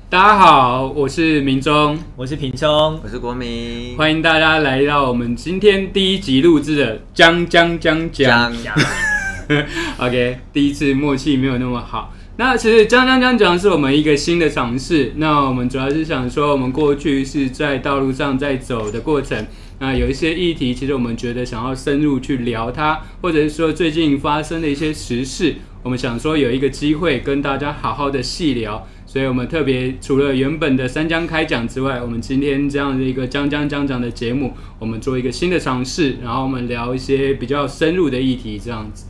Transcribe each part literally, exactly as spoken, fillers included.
大家好，我是明忠， 我是品聪， 我是国民， 欢迎大家来到我们今天第一集录制的江江江江。OK， 第一次默契没有那么好。那其实江江江讲是我们一个新的尝试。那我们主要是想说，我们过去是在道路上在走的过程。那有一些议题，其实我们觉得想要深入去聊它，或者是说最近发生的一些时事，我们想说有一个机会跟大家好好的细聊。所以我们特别除了原本的三江开讲之外，我们今天这样的一个江江江讲的节目，我们做一个新的尝试，然后我们聊一些比较深入的议题，这样子。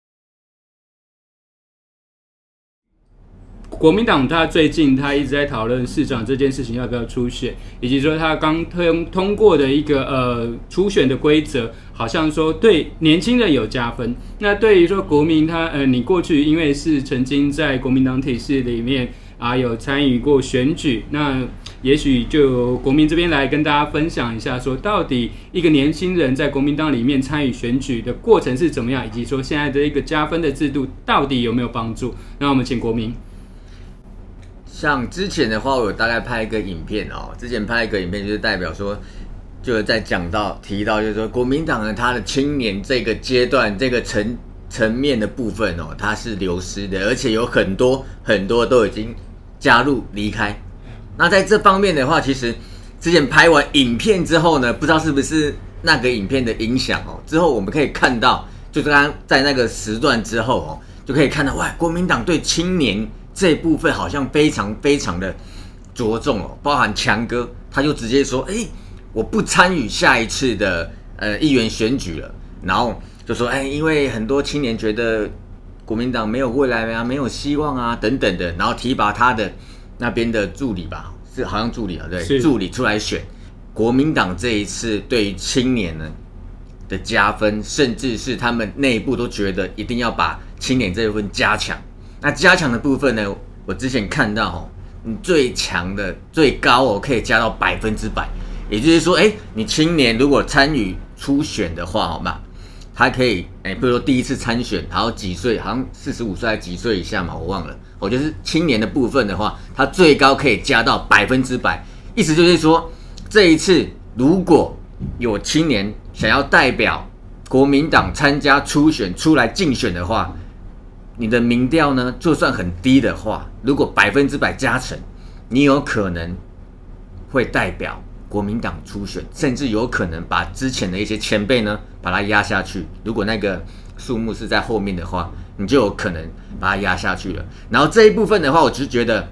国民党他最近他一直在讨论市长这件事情要不要初选，以及说他刚通通过的一个呃初选的规则，好像说对年轻人有加分。那对于说国民他呃你过去因为是曾经在国民党体系里面啊有参与过选举，那也许就由国民这边来跟大家分享一下，说到底一个年轻人在国民党里面参与选举的过程是怎么样，以及说现在的一个加分的制度到底有没有帮助？那我们请国民。 像之前的话，我有大概拍一个影片哦，之前拍一个影片就是代表说，就是在讲到提到就是说国民党呢，它的青年这个阶段这个层层面的部分哦，它是流失的，而且有很多很多都已经加入离开。那在这方面的话，其实之前拍完影片之后呢，不知道是不是那个影片的影响哦，之后我们可以看到，就是刚刚在那个时段之后哦，就可以看到哇，国民党对青年这一部分好像非常非常的着重哦，包含强哥他就直接说，哎，我不参与下一次的呃议员选举了，然后就说，哎，因为很多青年觉得国民党没有未来啊，没有希望啊等等的，然后提拔他的那边的助理吧，是好像助理啊，对，助理出来选。国民党这一次对于青年呢的加分，甚至是他们内部都觉得一定要把青年这一部分加强。那加强的部分呢，我之前看到哦，你最强的最高哦，可以加到百分之百，也就是说，哎，你青年如果参与初选的话，好吗？他可以，哎，比如说第一次参选，然后几岁，好像四十五岁还几岁以下嘛，我忘了。我就是青年的部分的话，他最高可以加到百分之百，意思就是说，这一次如果有青年想要代表国民党参加初选出来竞选的话，你的民调呢，就算很低的话，如果百分之百加成，你有可能会代表国民党初选，甚至有可能把之前的一些前辈呢，把它压下去。如果那个数目是在后面的话，你就有可能把它压下去了。然后这一部分的话，我只是觉得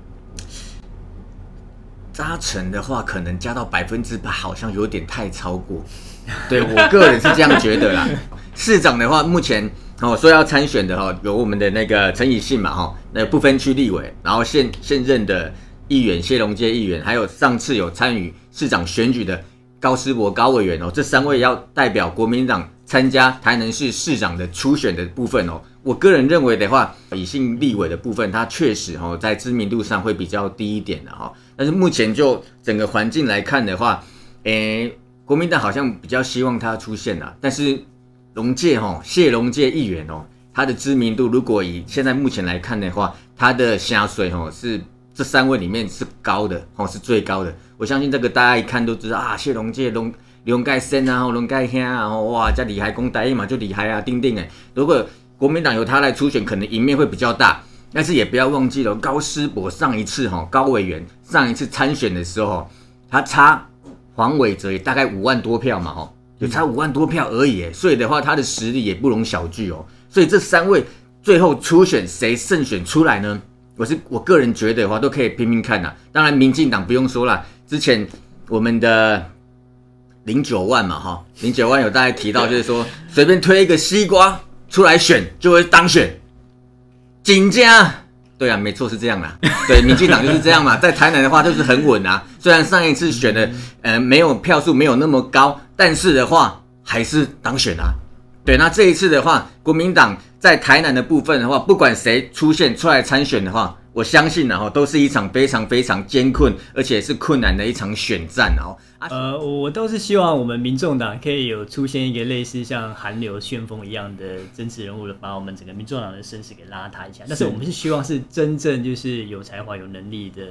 加成的话，可能加到百分之百，好像有点太超过。对我个人是这样觉得啦。市长的话，目前哦，说要参选的哈，有我们的那个陈以信嘛哈，那不分区立委，然后现现任的议员谢龙介议员，还有上次有参与市长选举的高思博高委员哦，这三位要代表国民党参加台南市市长的初选的部分哦。我个人认为的话，以信立委的部分，它确实哦在知名度上会比较低一点的哈。但是目前就整个环境来看的话，诶，国民党好像比较希望他出现啦，但是龙介哈谢龙介议员哦，他的知名度如果以现在目前来看的话，他的下水哦是这三位里面是高的哦，是最高的。我相信这个大家一看都知道啊，谢龙介龙龙介生啊，龙介兄啊，哇，这厉害，讲台语嘛就厉害啊，丁丁哎。如果国民党由他来初选，可能赢面会比较大，但是也不要忘记了高思博上一次哈高委员上一次参选的时候，他差黄伟哲也大概五万多票嘛哈。有差五万多票而已，所以的话，他的实力也不容小觑哦。所以这三位最后初选谁胜选出来呢？我是我个人觉得的话，都可以拼拼看呐。当然，民进党不用说了，之前我们的零九万嘛，哈，零九万有大家提到，就是说随便推一个西瓜出来选就会当选，真假？对啊，没错是这样啦。对，民进党就是这样嘛，在台南的话就是很稳啊。虽然上一次选的呃没有票数没有那么高，但是的话还是当选啊。对，那这一次的话，国民党在台南的部分的话，不管谁出现出来参选的话，我相信啊，都是一场非常非常艰困，而且是困难的一场选战哦。 呃，我倒是希望我们民众党可以有出现一个类似像韩流旋风一样的真实人物，把我们整个民众党的声势给拉抬一下。但是我们是希望是真正就是有才华、有能力的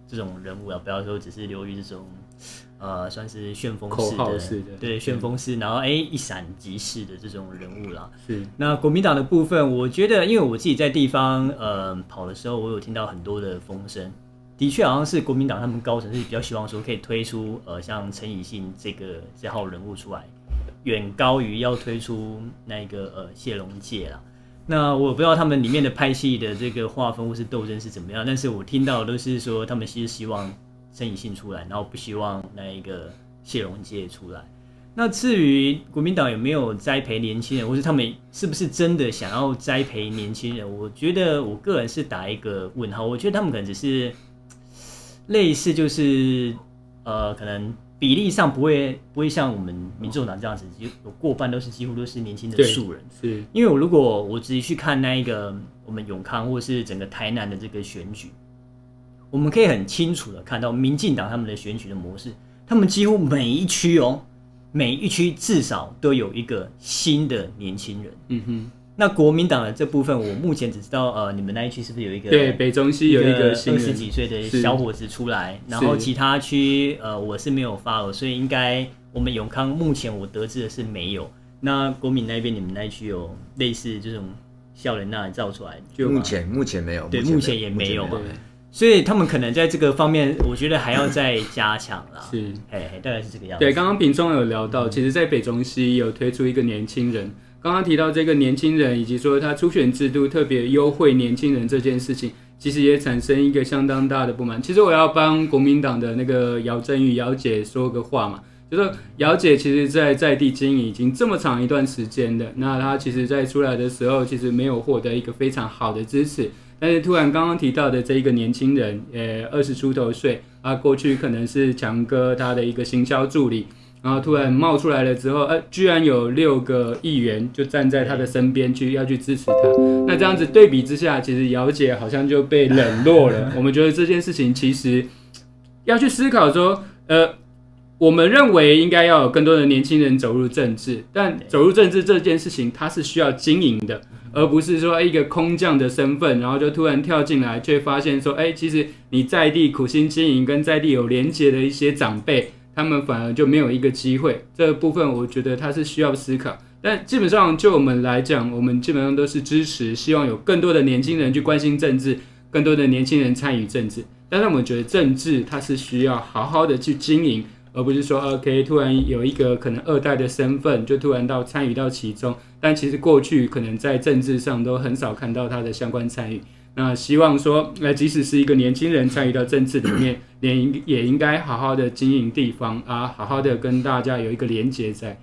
这种人物啊，不要说只是流于这种呃算是旋风口式的， 号式的， 对旋风式，然后哎一闪即逝的这种人物啦。 是。 那国民党的部分，我觉得因为我自己在地方呃跑的时候，我有听到很多的风声，的确好像是国民党他们高层是比较希望说可以推出呃像陈以信这个这号人物出来，远高于要推出那个呃谢龙介啦。那我不知道他们里面的派系的这个划分或是斗争是怎么样，但是我听到的都是说他们其实希望陈以信出来，然后不希望那一个谢龙介出来。那至于国民党有没有栽培年轻人，或是他们是不是真的想要栽培年轻人，我觉得我个人是打一个问号。我觉得他们可能只是类似就是呃可能比例上不会不会像我们民众党这样子，有过半都是几乎都是年轻的素人。 是， 因为我如果我直接去看那一个我们永康或是整个台南的这个选举，我们可以很清楚的看到民进党他们的选举的模式，他们几乎每一区哦，每一区至少都有一个新的年轻人。 嗯哼。 那国民党的这部分，我目前只知道，呃，你们那一区是不是有一个对北中西有一个新二十几岁的小伙子出来，然后其他区呃我是没有 follow， 所以应该我们永康目前我得知的是没有。那国民那边你们那一区有类似这种校人那里造出来的？ 目前目前没有， 对，目前也没有嘛。 对， 所以他们可能在这个方面，我觉得还要再加强啦。 是， 嘿，大概是这个样子。 对，刚刚品中有聊到，其实，在北中西有推出一个年轻人。刚刚提到这个年轻人，以及说他初选制度特别优惠年轻人这件事情，其实也产生一个相当大的不满。其实我要帮国民党的那个姚振宇姚姐说个话嘛，就是说姚姐其实在在地经营已经这么长一段时间的，那她其实在出来的时候，其实没有获得一个非常好的支持。但是突然刚刚提到的这一个年轻人，呃，二十出头岁，啊，过去可能是强哥他的一个行销助理。然后突然冒出来了之后，呃，居然有六个议员就站在他的身边去要去支持他。那这样子对比之下，其实姚姐好像就被冷落了。我们觉得这件事情其实要去思考说，呃，我们认为应该要有更多的年轻人走入政治，但走入政治这件事情，它是需要经营的，而不是说一个空降的身份，然后就突然跳进来，却发现说，哎，其实你在地苦心经营，跟在地有连结的一些长辈。他们反而就没有一个机会，这个部分我觉得他是需要思考。但基本上就我们来讲，我们基本上都是支持，希望有更多的年轻人去关心政治，更多的年轻人参与政治。但是我们觉得政治它是需要好好的去经营，而不是说 OK 突然有一个可能二代的身份就突然到参与到其中，但其实过去可能在政治上都很少看到他的相关参与。那希望说，呃，即使是一个年轻人参与到政治里面，也也应该好好的经营地方啊，好好的跟大家有一个连结在。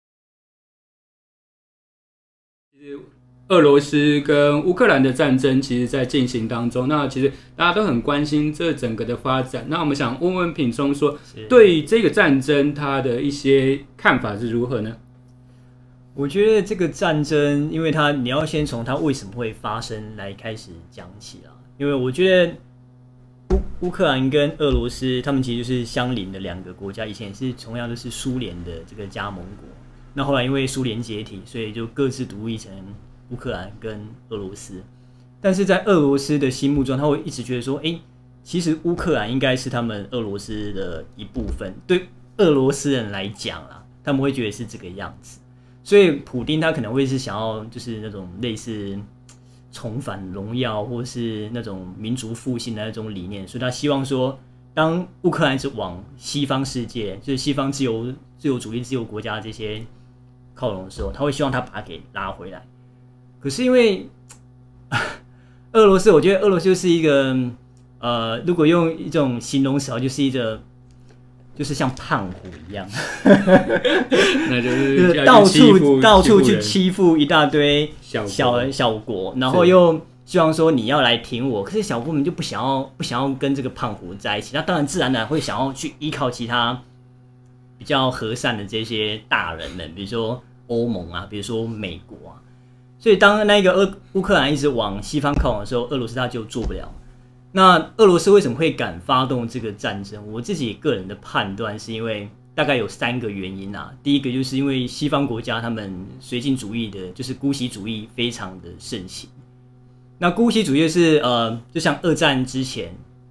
其实，俄罗斯跟乌克兰的战争其实在进行当中，那其实大家都很关心这整个的发展。那我们想问问品中说，对于这个战争他的一些看法是如何呢？ 我觉得这个战争，因为它你要先从它为什么会发生来开始讲起啦。因为我觉得乌乌克兰跟俄罗斯，他们其实就是相邻的两个国家，以前也是同样都是苏联的这个加盟国。那后来因为苏联解体，所以就各自独立成乌克兰跟俄罗斯。但是在俄罗斯的心目中，他会一直觉得说，哎，其实乌克兰应该是他们俄罗斯的一部分。对俄罗斯人来讲啦，他们会觉得是这个样子。所以普丁他可能会是想要就是那种类似重返荣耀或是那种民族复兴的那种理念，所以他希望说，当乌克兰是往西方世界，就是西方自由自由主义自由国家这些靠拢的时候，他会希望他把它给拉回来。可是因为俄罗斯，我觉得俄罗斯就是一个呃，如果用一种形容词，就是一个。就是像胖虎一样， 那就是到处到处去欺负一大堆小小小国，然后又希望说你要来挺我，可是小国们就不想要不想要跟这个胖虎在一起，那当然自然而然会想要去依靠其他比较和善的这些大人们，比如说欧盟啊，比如说美国啊，所以当那个乌克兰一直往西方靠拢的时候，俄罗斯他就做不了。那俄罗斯为什么会敢发动这个战争？我自己个人的判断是因为大概有三个原因啊。第一个就是因为西方国家他们绥靖主义的，就是姑息主义非常的盛行。那姑息主义是呃，就像二战之前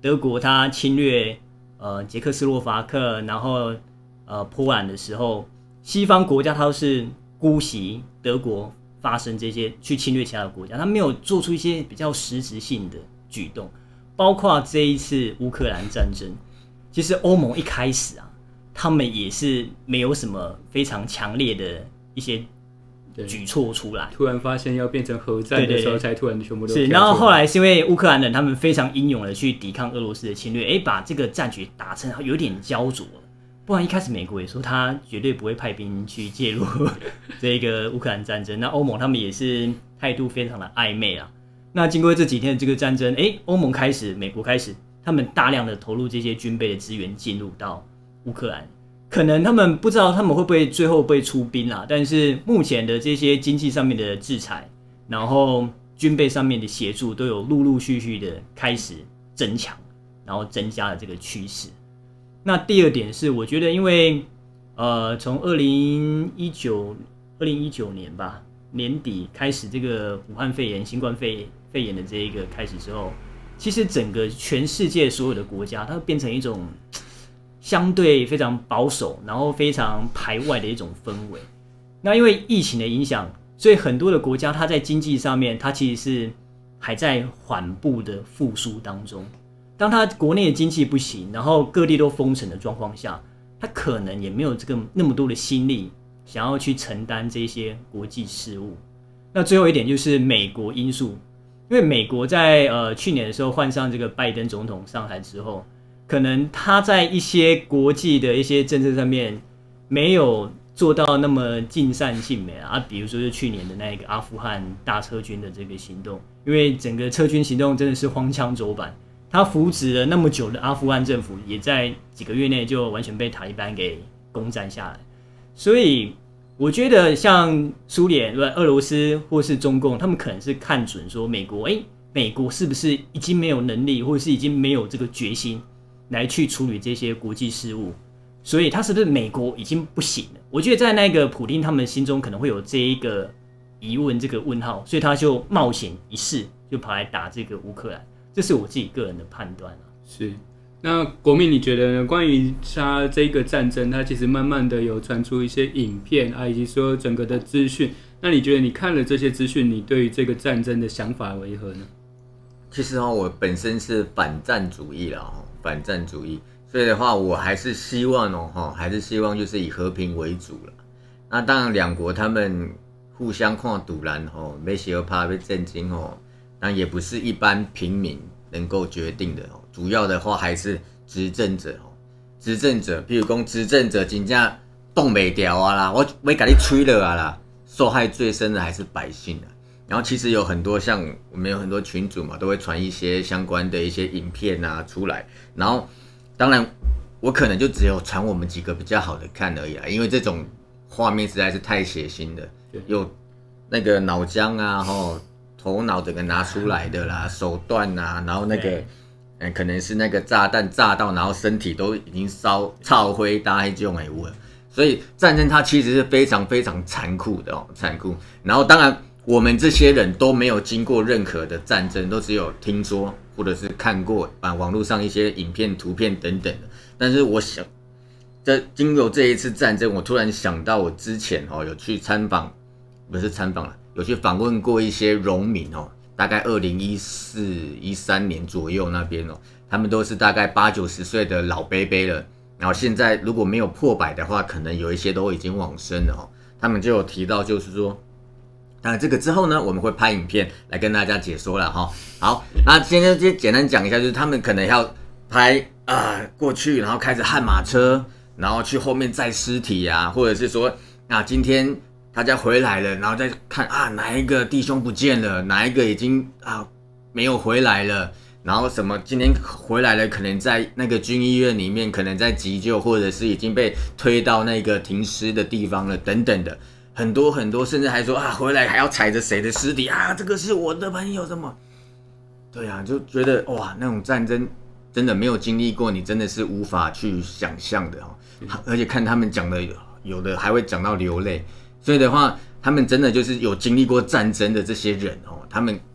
德国他侵略呃捷克斯洛伐克，然后呃波兰的时候，西方国家他都是姑息德国发生这些去侵略其他的国家，他没有做出一些比较实质性的举动，包括这一次乌克兰战争，其实欧盟一开始啊，他们也是没有什么非常强烈的一些举措出来， 突然发现要变成核战的时候，才突然全部都是。然后后来是因为乌克兰人他们非常英勇的去抵抗俄罗斯的侵略，哎，把这个战局打成有点焦灼了。不然一开始美国也说他绝对不会派兵去介入这个乌克兰战争，那欧盟他们也是态度非常的暧昧啦。那经过这几天的这个战争，哎，欧盟开始，美国开始，他们大量的投入这些军备的资源进入到乌克兰。可能他们不知道他们会不会最后被出兵啦，但是目前的这些经济上面的制裁，然后军备上面的协助都有陆陆续续的开始增强，然后增加了这个趋势。那第二点是，我觉得因为呃，从二零一九二零一九年吧年底开始，这个武汉肺炎、新冠肺肺炎的这一个开始之后，其实整个全世界所有的国家，它变成一种相对非常保守，然后非常排外的一种氛围。那因为疫情的影响，所以很多的国家它在经济上面，它其实是还在缓步的复苏当中。当它国内的经济不行，然后各地都封城的状况下，它可能也没有这个那么多的心力想要去承担这些国际事务。那最后一点就是美国因素，因为美国在呃去年的时候换上这个拜登总统上台之后，可能他在一些国际的一些政策上面没有做到那么尽善尽美啊，比如说就去年的那个阿富汗大撤军的这个行动，因为整个撤军行动真的是荒腔走板，他扶持了那么久的阿富汗政府，也在几个月内就完全被塔利班给攻占下来。所以我觉得像苏联、俄罗斯或是中共，他们可能是看准说美国，哎，美国是不是已经没有能力，或者是已经没有这个决心来去处理这些国际事务，所以他是不是美国已经不行了？我觉得在那个普丁他们心中可能会有这一个疑问，这个问号，所以他就冒险一试，就跑来打这个乌克兰。这是我自己个人的判断啊。 是，那国民你觉得呢？关于他这个战争，他其实慢慢的有传出一些影片啊，以及说整个的资讯。那你觉得你看了这些资讯，你对于这个战争的想法为何呢？ 其实哦，我本身是反战主义啦，哦，反战主义，所以的话，我还是希望哦，还是希望就是以和平为主啦。那当然，两国他们互相看赌蓝哦，没血怕被震惊哦。那也不是一般平民能够决定的哦，主要的话还是执政者哦，执政者，譬如说执政者真正动不掉啊啦，我我给你吹了啊啦，受害最深的还是百姓啊。然后其实有很多像我们有很多群组嘛，都会传一些相关的一些影片啊出来，然后当然我可能就只有传我们几个比较好的看而已啦，因为这种画面实在是太血腥的，有那个脑浆啊，吼。头脑整个拿出来的啦，手段啊，然后那个，嗯，可能是那个炸弹炸到，然后身体都已经烧臭灰搭那种诶物，所以战争它其实是非常非常残酷的哦，残酷。然后当然我们这些人都没有经过任何的战争，都只有听说或者是看过啊网络上一些影片、图片等等的。但是我想，这经过这一次战争，我突然想到我之前哦有去参访，不是参访了。有去访问过一些农民哦，大概二零一四、一三年左右那边哦，他们都是大概八九十岁的老伯伯了，然后现在如果没有破百的话，可能有一些都已经往生了哦。他们就有提到，就是说，当然这个之后呢，我们会拍影片来跟大家解说了哈。好，那今天就简单讲一下，就是他们可能要拍啊、呃、过去，然后开着悍马车，然后去后面载尸体啊，或者是说啊今天。大家回来了，然后再看啊，哪一个弟兄不见了，哪一个已经啊没有回来了，然后什么今天回来了，可能在那个军医院里面，可能在急救，或者是已经被推到那个停尸的地方了，等等的，很多很多，甚至还说啊，回来还要踩着谁的尸体啊，这个是我的朋友，什么？对啊，就觉得哇，那种战争真的没有经历过，你真的是无法去想象的哦。而且看他们讲的，有的还会讲到流泪。所以的话，他们真的就是有经历过战争的这些人哦，他们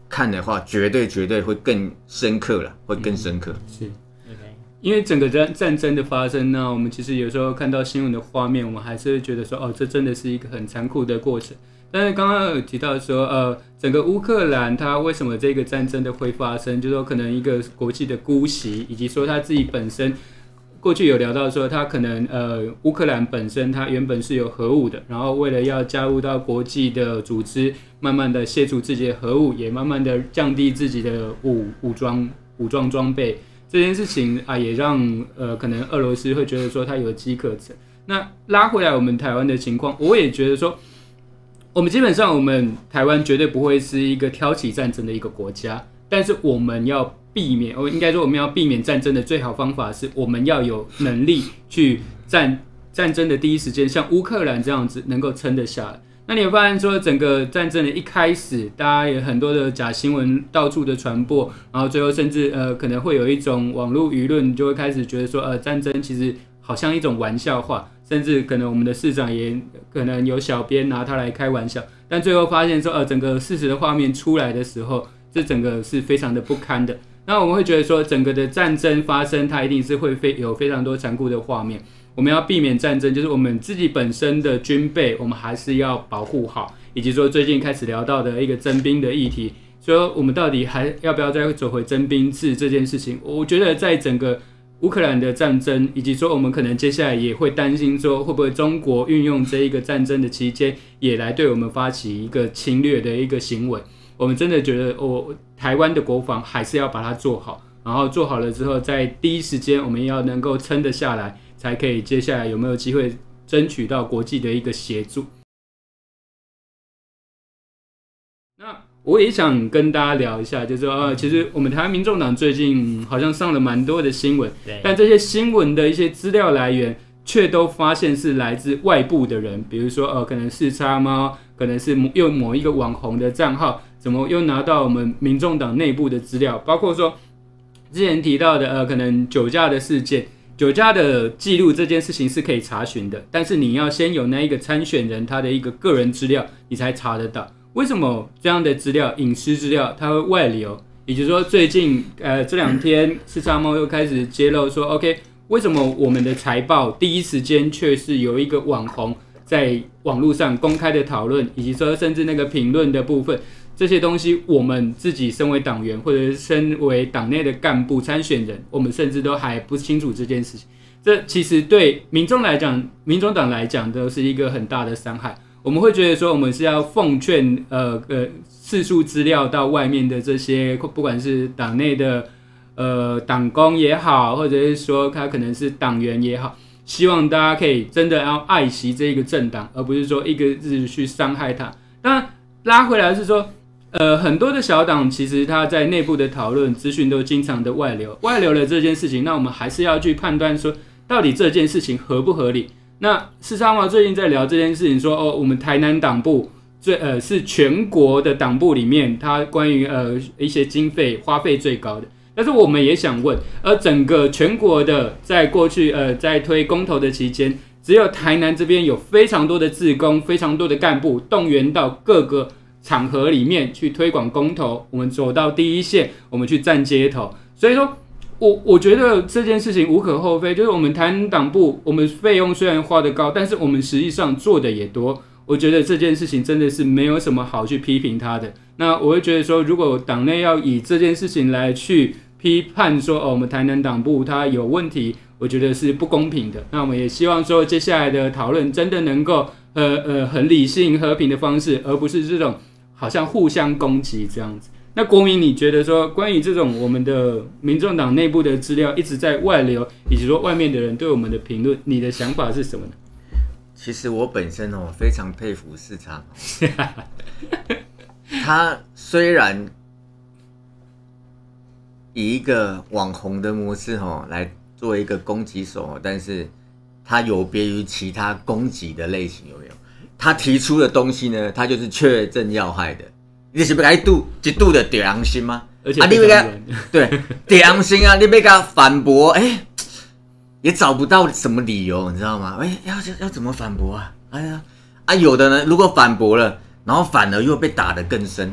看的话，绝对绝对会更深刻了，会更深刻。 嗯、是。因为整个战战争的发生呢，我们其实有时候看到新闻的画面，我们还是会觉得说，哦，这真的是一个很残酷的过程。但是刚刚有提到说，呃，整个乌克兰它为什么这个战争的会发生，就是说可能一个国际的姑息，以及说他自己本身，过去有聊到说，他可能呃乌克兰本身它原本是有核武的，然后为了要加入到国际的组织，慢慢的卸除自己的核武，也慢慢的降低自己的武武装武装装备。这件事情啊，也让呃可能俄罗斯会觉得说它有机可乘。那拉回来我们台湾的情况，我也觉得说，我们基本上我们台湾绝对不会是一个挑起战争的一个国家，但是我们要避免，我应该说我们要避免战争的最好方法是，我们要有能力去战战争的第一时间，像乌克兰这样子能够撑得下来。那你会发现说，整个战争的一开始，大家有很多的假新闻到处的传播，然后最后甚至呃可能会有一种网络舆论就会开始觉得说，呃战争其实好像一种玩笑话，甚至可能我们的市长也可能有小编拿它来开玩笑，但最后发现说，呃整个事实的画面出来的时候，这整个是非常的不堪的。那我们会觉得说，整个的战争发生，它一定是会非有非常多残酷的画面。我们要避免战争，就是我们自己本身的军备，我们还是要保护好，以及说最近开始聊到的一个征兵的议题，说我们到底还要不要再走回征兵制这件事情，我觉得在整个乌克兰的战争，以及说我们可能接下来也会担心说，会不会中国运用这一个战争的期间，也来对我们发起一个侵略的一个行为。我们真的觉得，哦，台湾的国防还是要把它做好，然后做好了之后，在第一时间我们要能够撑得下来。才可以接下来有没有机会争取到国际的一个协助。那我也想跟大家聊一下，就是说，呃，其实我们台湾民众党最近好像上了蛮多的新闻，但这些新闻的一些资料来源，却都发现是来自外部的人，比如说，呃，可能是叉猫，可能是用某一个网红的账号，怎么又拿到我们民众党内部的资料，包括说之前提到的，呃，可能酒驾的事件。酒驾的记录这件事情是可以查询的，但是你要先有那一个参选人他的一个个人资料，你才查得到。为什么这样的资料、隐私资料它会外流？也就是说，最近呃这两天四叉猫又开始揭露说 ，OK， 为什么我们的财报第一时间却是有一个网红在网络上公开的讨论，以及说甚至那个评论的部分。这些东西，我们自己身为党员，或者是身为党内的干部参选人，我们甚至都还不清楚这件事情。这其实对民众来讲，民众党来讲，都是一个很大的伤害。我们会觉得说，我们是要奉劝，呃呃，释出资料到外面的这些，不管是党内的呃党工也好，或者是说他可能是党员也好，希望大家可以真的要爱惜这个政党，而不是说一个字去伤害它。当然，拉回来是说。呃，很多的小党其实他在内部的讨论资讯都经常的外流，外流了这件事情，那我们还是要去判断说，到底这件事情合不合理。那四叉猫最近在聊这件事情说，哦，我们台南党部最呃是全国的党部里面，它关于呃一些经费花费最高的。但是我们也想问，而整个全国的在过去呃在推公投的期间，只有台南这边有非常多的志工，非常多的干部动员到各个。场合里面去推广公投，我们走到第一线，我们去站街头。所以说，我我觉得这件事情无可厚非，就是我们台南党部，我们费用虽然花得高，但是我们实际上做的也多。我觉得这件事情真的是没有什么好去批评他的。那我会觉得说，如果党内要以这件事情来去批判说，哦，我们台南党部它有问题，我觉得是不公平的。那我们也希望说，接下来的讨论真的能够呃呃很理性和平的方式，而不是这种。好像互相攻击这样子。那国民，你觉得说关于这种我们的民众党内部的资料一直在外流，以及说外面的人对我们的评论，你的想法是什么呢？ 其实我本身哦非常佩服四叉猫，他虽然以一个网红的模式哦来做一个攻击手，但是他有别于其他攻击的类型，有没有？他提出的东西呢，他就是确证要害的。你是不该度一度的得良心吗？ 而且啊，你要给对得良心啊，你要给他反驳，哎、欸，也找不到什么理由，你知道吗？哎、欸，要要怎么反驳啊？哎呀，啊，有的呢，如果反驳了，然后反而又被打得更深，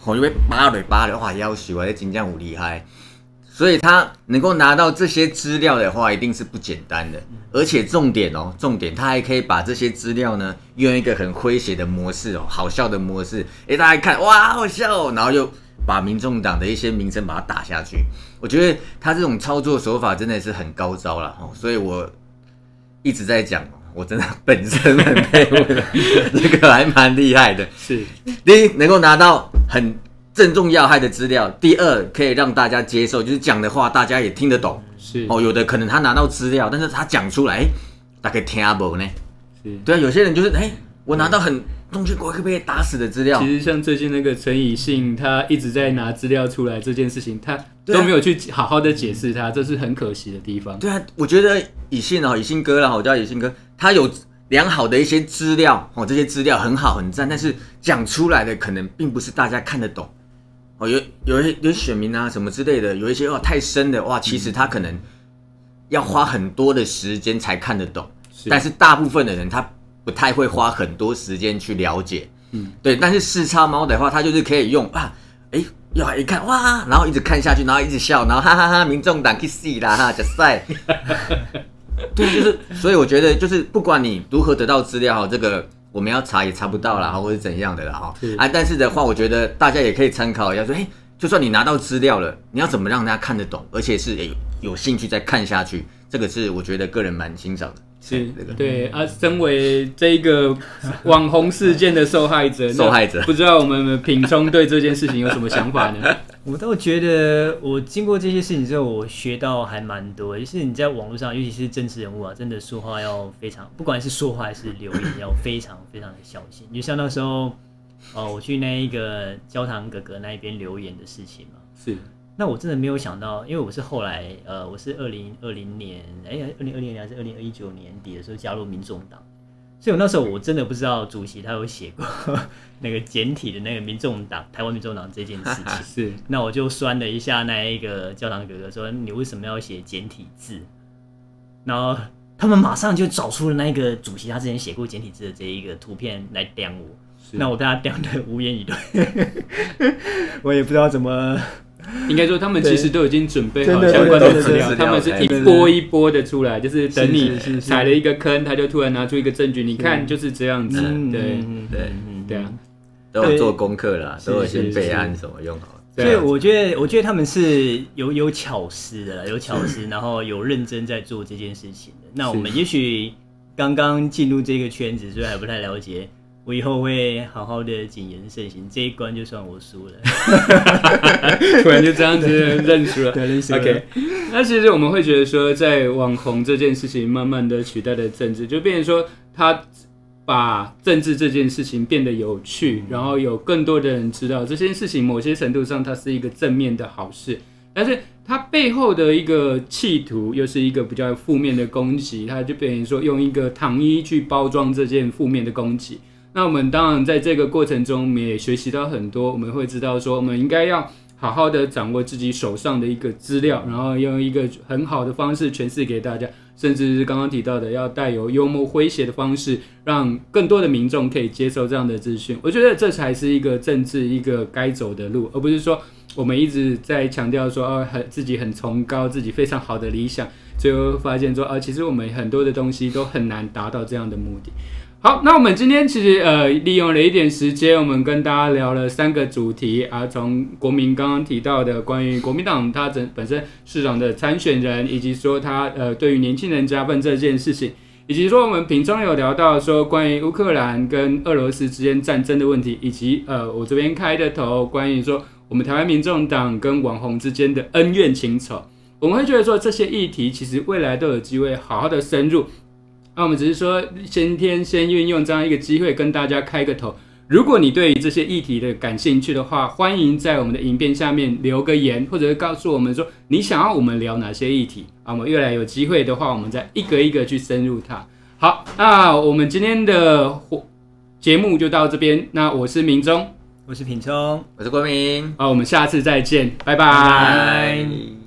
吼，因为扒了扒了，哇，要死，我这真正有厉害。所以他能够拿到这些资料的话，一定是不简单的。而且重点哦，重点他还可以把这些资料呢，用一个很诙谐的模式哦，好笑的模式，哎，大家一看哇，好笑哦，然后又把民众党的一些名声把它打下去。我觉得他这种操作手法真的是很高招了哦，所以我一直在讲，我真的本身很佩服的，这个还蛮厉害的。 是， 第一能够拿到很正中要害的资料，第二可以让大家接受，就是讲的话大家也听得懂。 是哦，有的可能他拿到资料，但是他讲出来，大家听不呢？ 是， 对啊，有些人就是哎，我拿到很中间国会被打死的资料。 其实像最近那个陈以信，他一直在拿资料出来这件事情，他都没有去好好的解释他，这是很可惜的地方。 对啊，我觉得以信哦，以信哥啦，我叫以信哥，他有良好的一些资料哦，这些资料很好很赞，但是讲出来的可能并不是大家看得懂。哦，有有一有些选民啊什么之类的，有一些哇太深的哇，其实他可能要花很多的时间才看得懂，是但是大部分的人他不太会花很多时间去了解，嗯，对。但是四叉猫的话，他就是可以用啊，哎，要一看哇，然后一直看下去，然后一直笑，然后哈哈哈，民众党去死啦哈，就晒。对，就是所以我觉得就是不管你如何得到资料哈，这个。我们要查也查不到啦，或者怎样的啦哈啊！但是的话，我觉得大家也可以参考一下，说，哎，就算你拿到资料了，你要怎么让大家看得懂，而且是有有兴趣再看下去，这个是我觉得个人蛮欣赏的。 是，这个对啊，身为这一个网红事件的受害者， 受害者， 不知道我们品聪对这件事情有什么想法呢？ 我倒觉得，我经过这些事情之后，我学到还蛮多。就是你在网络上，尤其是政治人物啊，真的说话要非常，不管是说话还是留言，要非常非常的小心。就像那时候，哦，我去那一个焦糖哥哥那一边留言的事情嘛， 是。 那我真的没有想到，因为我是后来，呃，我是二零二零年，哎，二零二零年还是二零一九年底的时候加入民众党，所以我那时候我真的不知道主席他有写过那个简体的那个民众党台湾民众党这件事情。 是， 那我就酸了一下那一个教堂哥哥说你为什么要写简体字？然后他们马上就找出了那个主席他之前写过简体字的这一个图片来刁我，那我被他刁得无言以对，我也不知道怎么。 应该说，他们其实都已经准备好相关的资料，他们是一波一波的出来，就是等你踩了一个坑，他就突然拿出一个证据，你看就是这样子，对对对啊， 都有做功课啦，都有先备案什么用好。 所以我觉得，我觉得他们是有有巧思的，有巧思，然后有认真在做这件事情的。那我们也许刚刚进入这个圈子，所以还不太了解。我以后会好好的谨言慎行，这一关就算我输了。 突然就这样子认输了， 对，认输了。 OK， 那其实我们会觉得说，在网红这件事情慢慢的取代了政治，就变成说，他把政治这件事情变得有趣，然后有更多的人知道这件事情，某些程度上它是一个正面的好事，但是它背后的一个企图又是一个比较负面的攻击，它就变成说用一个糖衣去包装这件负面的攻击。那我们当然在这个过程中，我们也学习到很多。我们会知道说，我们应该要好好的掌握自己手上的一个资料，然后用一个很好的方式诠释给大家，甚至是刚刚提到的，要带有幽默诙谐的方式，让更多的民众可以接受这样的资讯。我觉得这才是一个政治一个该走的路，而不是说我们一直在强调说，哦，很自己很崇高，自己非常好的理想，最后发现说，啊，其实我们很多的东西都很难达到这样的目的。好，那我们今天其实呃利用了一点时间，我们跟大家聊了三个主题啊，从国民刚刚提到的关于国民党他本身市长的参选人，以及说他呃对于年轻人加分这件事情，以及说我们品中有聊到说关于乌克兰跟俄罗斯之间战争的问题，以及呃我这边开的头关于说我们台湾民众党跟网红之间的恩怨情仇，我们会觉得说这些议题其实未来都有机会好好的深入。那我们只是说今天先运用这样一个机会跟大家开个头，如果你对于这些议题的感兴趣的话，欢迎在我们的影片下面留个言，或者是告诉我们说你想要我们聊哪些议题啊，我们越来有机会的话，我们再一个一个去深入它。好，那我们今天的节目就到这边，那我是明忠， 我是品聪， 我是国民， 好，我们下次再见，拜拜。 拜拜。